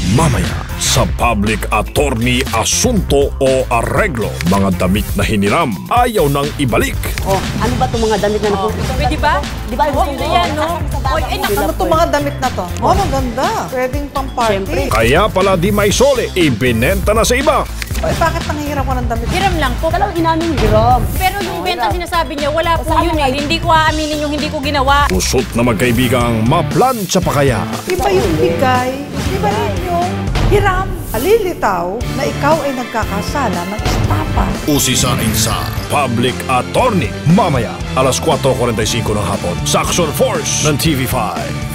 Mamaya sa Public Attorney Asunto o Arreglo, mga damit na hiniram ayaw nang ibalik. Oh, ano ba itong mga damit na napupunta? Pwede ba? Di ba gusto Pwede yan, no? Oy, Ano itong mga damit na to? Oh, maganda. Pwedeng pang party. Kaya pala di may sole, ibinenta na sa iba. Oy, bakit nangihiram ko ng damit? hiram lang po. Talagang inamin hiram. Pero yung benta sinasabi niya, wala po yun eh. Hindi ko aaminin yung hindi ko ginawa. Usot na magkaibigang maplansya pa kaya. Iba yung bigay. Iba rin yung hiram. Alilitaw na ikaw ay nagkakasala ng estapa. Usisain sa Public Attorney. Mamaya, alas 4:45 ng hapon sa Action Force ng TV5.